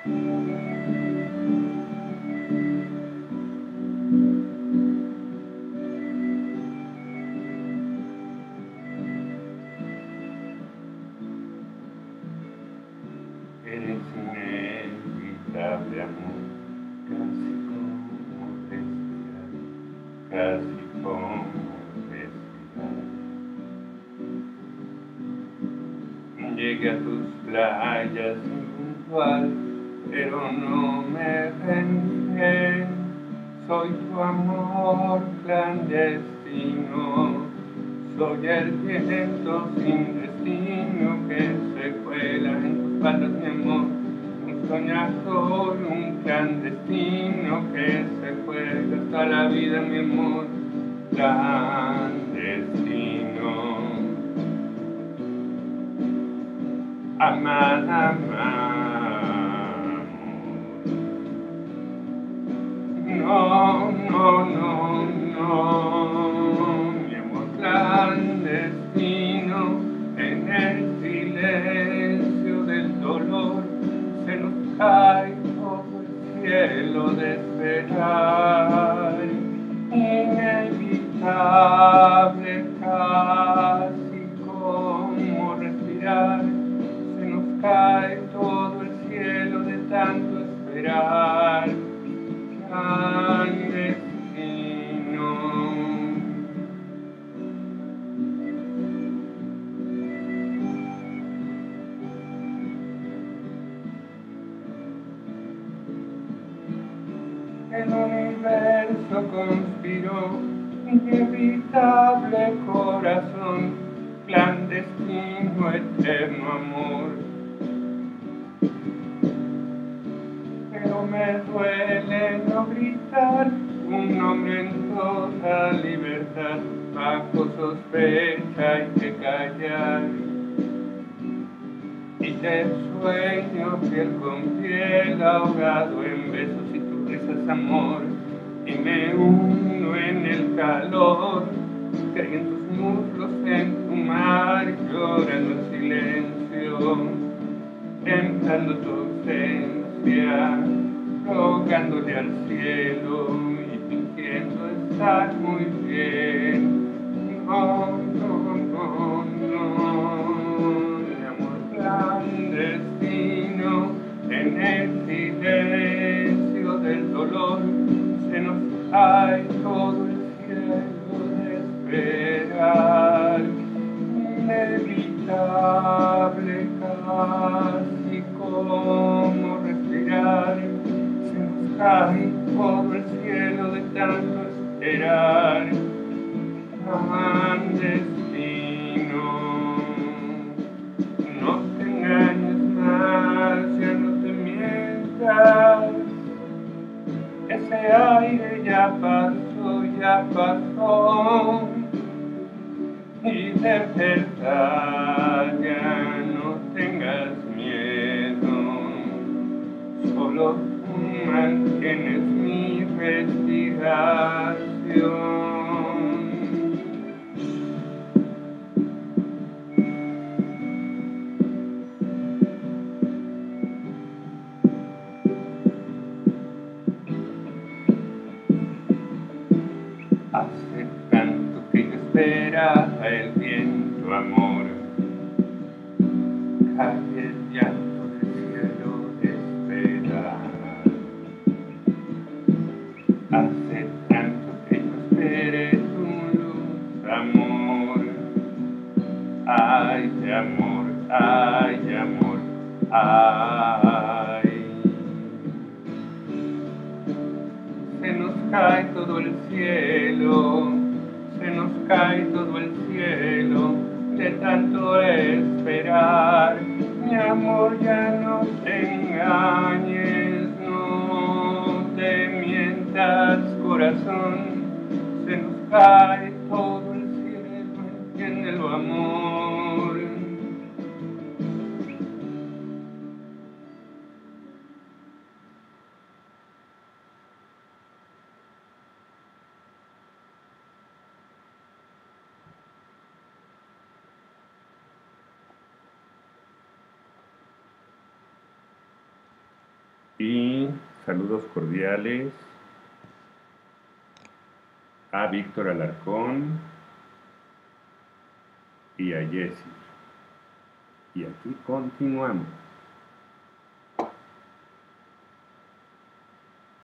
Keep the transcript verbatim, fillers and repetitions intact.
Eres inevitable, amor, casi como respirar, casi como respirar. Llegué a tus playas impuntual, pero no me rendiré. Soy tu amor clandestino, soy el viento sin destino que se cuela en tus patas, mi amor. Un soñador, un clandestino que se juega hasta la vida, mi amor. Clandestino. Amar, amar. No, no, no, no, mi amor clandestino, en el silencio del dolor se nos cae todo el cielo de esperar, inevitable, casi como respirar, se nos cae todo el cielo de tanto esperar. Clandestino. El universo conspiró, inevitable corazón, clandestino, eterno amor. Pero me duele no gritar un nombre en toda libertad, bajo sospecha hay que callar. Y te sueño piel con piel, ahogado en besos y tus risas, amor, y me hundo en el calor, caí en tus muslos, en tu mar, llorando en silencio, temblando tu ausencia, rogándole al cielo y fingiendo estar muy bien. No, no, no, no, mi amor clandestino, en el silencio del dolor se nos cae todo el cielo de esperar, inevitable, casi como respirar, se nos cae todo el cielo de tanto esperar. Clandestino, no te engañes más, ya no te mientas, ese aire ya pasó, ya pasó, y de verdad ya no tengas miedo, solo tú mantienes mi respiración. Hace tanto que yo esperaba el viento, amor, cae el llanto del cielo de esperar. Hace tanto que yo esperé tu luz, amor, ay, amor, ay, amor, ay. Se nos cae todo el cielo, se nos cae todo el cielo de tanto esperar. Mi amor, ya no te engañes, no te mientas, corazón, se nos cae todo el cielo, entiéndelo, amor. Y saludos cordiales a Víctor Alarcón y a Jessy. Y aquí continuamos.